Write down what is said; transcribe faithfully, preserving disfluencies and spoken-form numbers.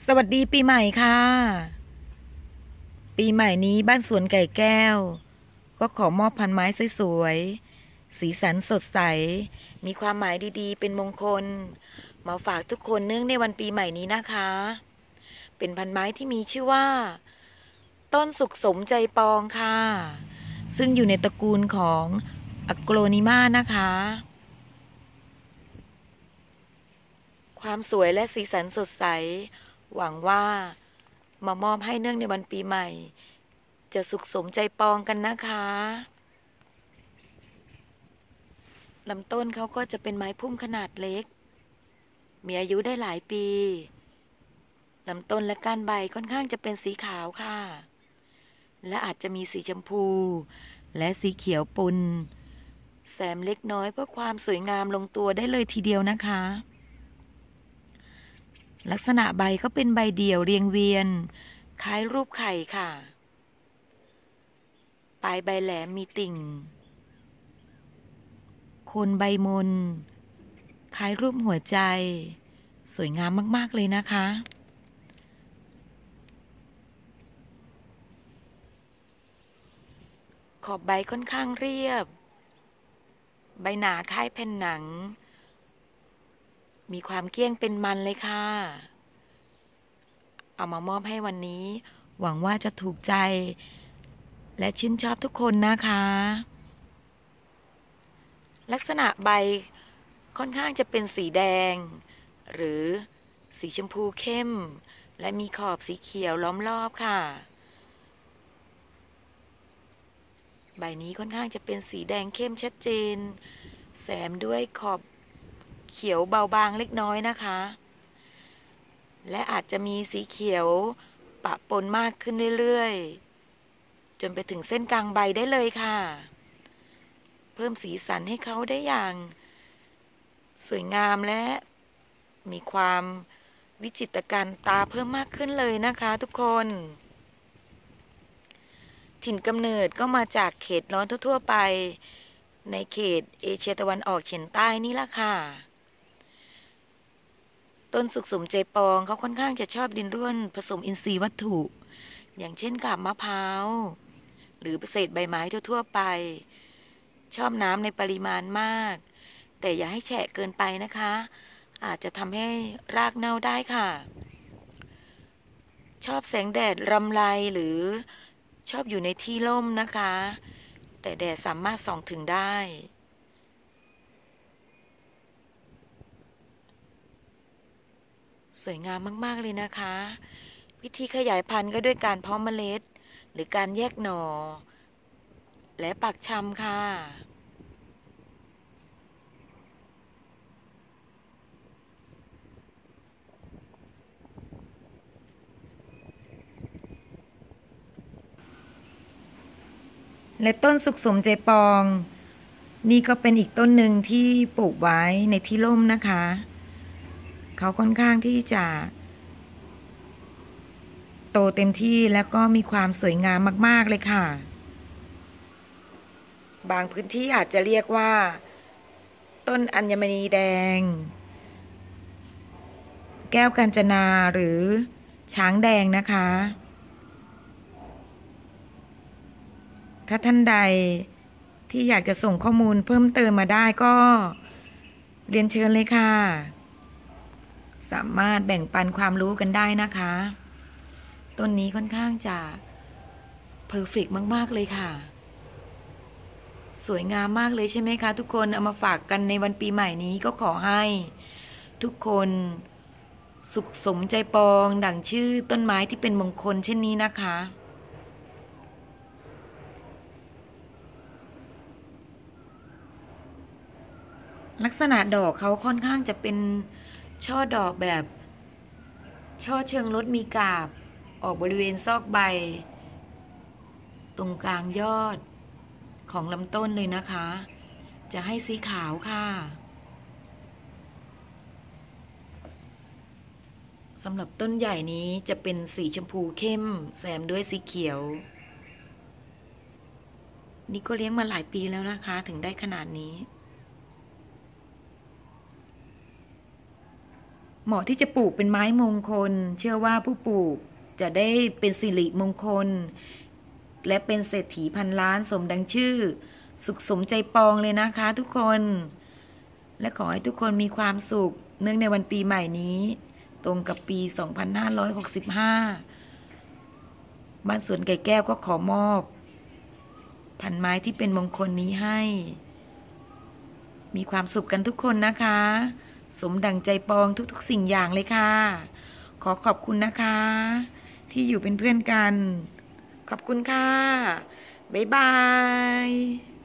สวัสดีปีใหม่ค่ะปีใหม่นี้บ้านสวนไก่แก้วก็ขอมอบพันไม้สวยๆสีสันสดใสมีความหมายดีๆเป็นมงคลมาฝากทุกคนเนื่องในวันปีใหม่นี้นะคะเป็นพันไม้ที่มีชื่อว่าต้นสุขสมใจปองค่ะซึ่งอยู่ในตระกูลของอักโกลนิมานะคะความสวยและสีสันสดใสหวังว่ามามอบให้เนื่องในวันปีใหม่จะสุขสมใจปองกันนะคะลำต้นเขาก็จะเป็นไม้พุ่มขนาดเล็กมีอายุได้หลายปีลำต้นและก้านใบค่อนข้างจะเป็นสีขาวค่ะและอาจจะมีสีชมพูและสีเขียวปนแซมเล็กน้อยเพื่อความสวยงามลงตัวได้เลยทีเดียวนะคะลักษณะใบก็เป็นใบเดี่ยวเรียงเวียนคล้ายรูปไข่ค่ะปลายใบแหลมมีติ่งโคนใบมนคล้ายรูปหัวใจสวยงามมากๆเลยนะคะขอบใบค่อนข้างเรียบใบหนาคล้ายแผ่นหนังมีความเกลี้ยงเป็นมันเลยค่ะเอามามอบให้วันนี้หวังว่าจะถูกใจและชื่นชอบทุกคนนะคะลักษณะใบค่อนข้างจะเป็นสีแดงหรือสีชมพูเข้มและมีขอบสีเขียวล้อมรอบค่ะใบนี้ค่อนข้างจะเป็นสีแดงเข้มชัดเจนแซมด้วยขอบเขียวเบาบางเล็กน้อยนะคะและอาจจะมีสีเขียวปะปนมากขึ้นเรื่อยๆจนไปถึงเส้นกลางใบได้เลยค่ะเพิ่มสีสันให้เขาได้อย่างสวยงามและมีความวิจิตรการตาเพิ่มมากขึ้นเลยนะคะทุกคนถิ่นกำเนิดก็มาจากเขตร้อนทั่วๆไปในเขตเอเชียตะวันออกเฉียงใต้นี่ล่ะค่ะต้นสุขสมใจปองเขาค่อนข้างจะชอบดินร่วนผสมอินทรีย์วัตถุอย่างเช่นกาบมะพร้าวหรือเศษใบไม้ทั่วๆไปชอบน้ำในปริมาณมากแต่อย่าให้แฉะเกินไปนะคะอาจจะทำให้รากเน่าได้ค่ะชอบแสงแดดรำไรหรือชอบอยู่ในที่ร่มนะคะแต่แดดสามารถส่องถึงได้สวยงามมากๆเลยนะคะวิธีขยายพันธุ์ก็ด้วยการเพาะเมล็ดหรือการแยกหน่อและปักชำค่ะและต้นสุขสมใจปองนี่ก็เป็นอีกต้นหนึ่งที่ปลูกไว้ในที่ร่มนะคะเขาค่อนข้างที่จะโตเต็มที่แล้วก็มีความสวยงามมากๆเลยค่ะบางพื้นที่อาจจะเรียกว่าต้นอัญมณีแดงแก้วกาญจนาหรือช้างแดงนะคะถ้าท่านใดที่อยากจะส่งข้อมูลเพิ่มเติมมาได้ก็เรียนเชิญเลยค่ะสามารถแบ่งปันความรู้กันได้นะคะต้นนี้ค่อนข้างจะเพอร์เฟกต์มากๆเลยค่ะสวยงามมากเลยใช่ไหมคะทุกคนเอามาฝากกันในวันปีใหม่นี้ก็ขอให้ทุกคนสุขสมใจปองดั่งชื่อต้นไม้ที่เป็นมงคลเช่นนี้นะคะลักษณะดอกเขาค่อนข้างจะเป็นช่อดอกแบบช่อเชิงรถมีกาบออกบริเวณซอกใบตรงกลางยอดของลำต้นเลยนะคะจะให้สีขาวค่ะสำหรับต้นใหญ่นี้จะเป็นสีชมพูเข้มแซมด้วยสีเขียวนี่ก็เลี้ยงมาหลายปีแล้วนะคะถึงได้ขนาดนี้เหมาะที่จะปลูกเป็นไม้มงคลเชื่อว่าผู้ปลูกจะได้เป็นสิริมงคลและเป็นเศรษฐีพันล้านสมดังชื่อสุขสมใจปองเลยนะคะทุกคนและขอให้ทุกคนมีความสุขเนื่องในวันปีใหม่นี้ตรงกับปี สองพันห้าร้อยหกสิบห้า บ้านสวนไก่แก้วก็ขอมอบพันไม้ที่เป็นมงคลนี้ให้มีความสุขกันทุกคนนะคะสมดังใจปองทุกๆสิ่งอย่างเลยค่ะขอขอบคุณนะคะที่อยู่เป็นเพื่อนกันขอบคุณค่ะบ๊ายบาย